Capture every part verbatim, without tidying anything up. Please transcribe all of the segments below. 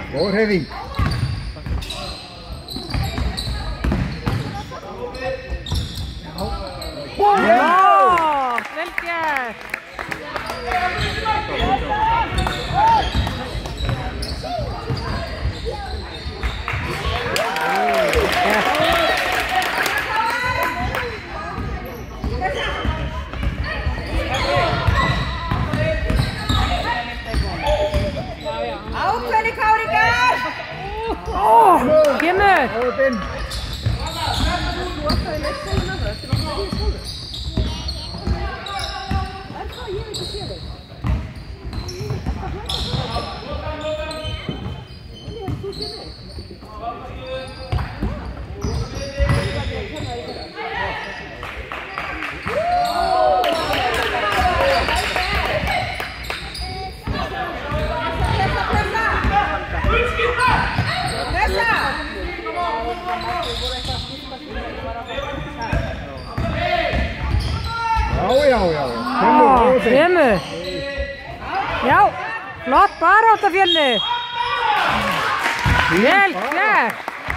Góð hreyfing. Já, vel gert. Ákveðni Káringar! Ó, kemur! Já, já, já. Ó, kemur! Já, flott barátta Fjölnir! Vel gert!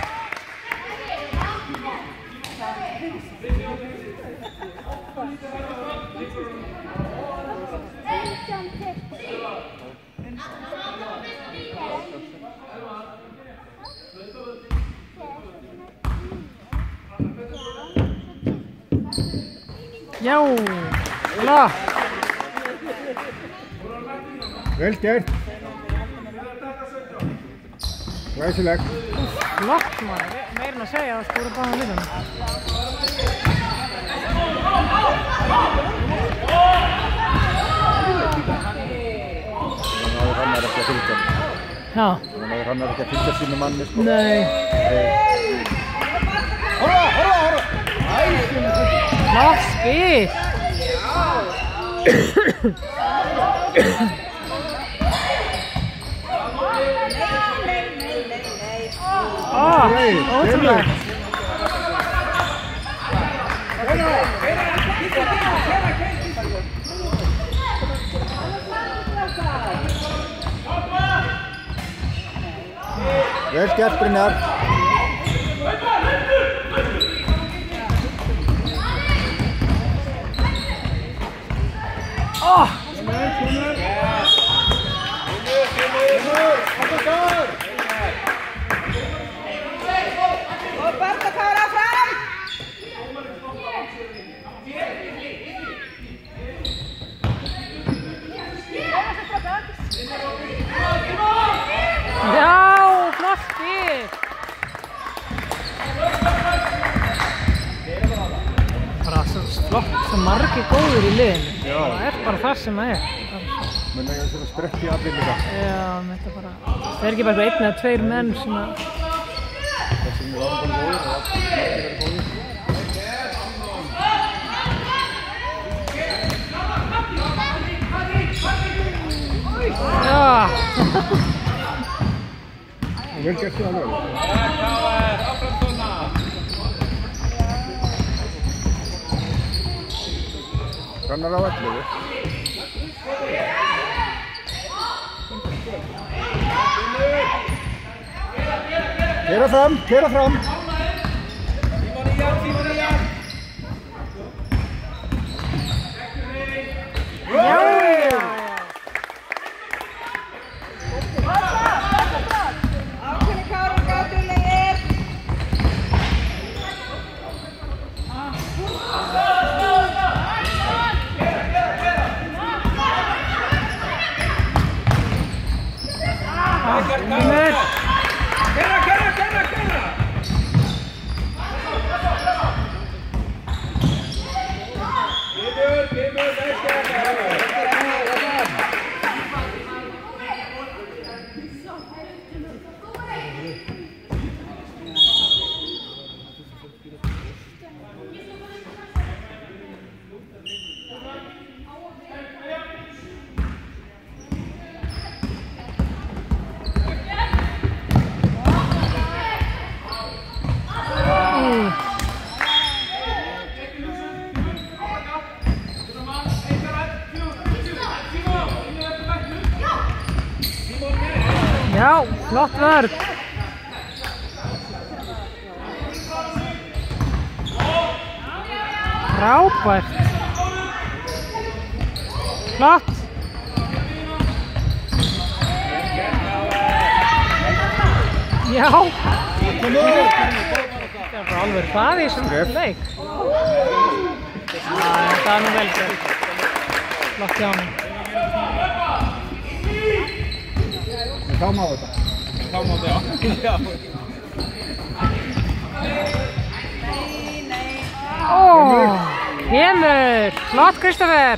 Já, flott! Vel gert. Glæsilegt. Flott maður, meirinn að segja að skóra báðum liðum. Þannig að hann er ekki að fylgja. Já. Þannig að hann er ekki að fylgja sínu manni, sko. Nei. Horfa, horfa, horfa! Flott spil! Ó, ótrúlega! Vel gert, Brynjar. Ó! Og Berta Kára fram! Já, flott spil! Bara svo flott, svo margir góðir í liðinu. Já. Það er bara það sem það er. Menn það er svona sprett í allir líka. Já, þetta bara... Það er ekki bara einn eða tveir menn sem að... Það sem við varum bara góðir og allt sem ekki verið góðir. Já! Vel gert þér alveg. Kannar á ellefu. Kera fram, kera fram. Já! Ákveðni Káringar, duglegir! Kemur! Kerra, kerra, kerra, kerra! Kemur, kemur, veist Já! Já, flott vörð. Frábært. Flott. Já. Það er bara alveg hraði í þessum leik. Það er nú vel gert. Flott hjá honum. Þá má þetta. Þá má þetta, já. Ó, kemur. Flott, Kristoffer.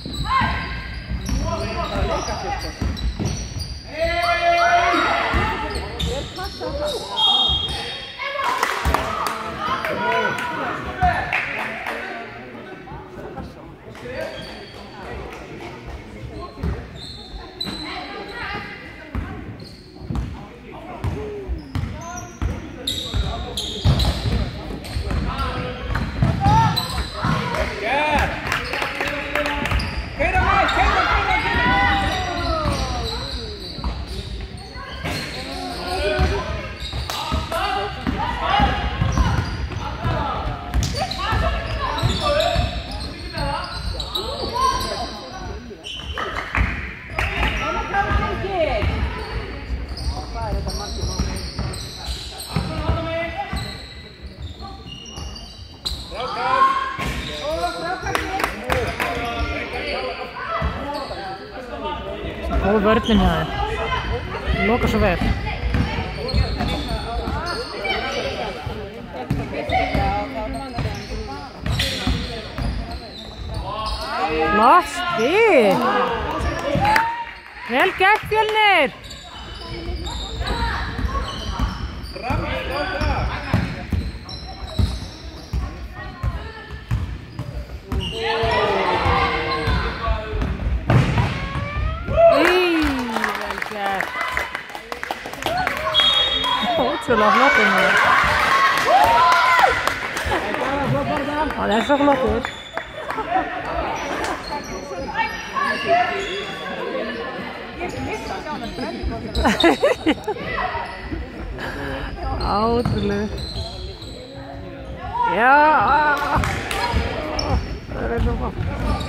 Góð vörnin hjá þér. Loka svo vel. Flott spil. Vel gert, Fjölnir. Ótrúlega flottur maður. Það er svo flottur. Ótrúlega. Já. Það er svo flott.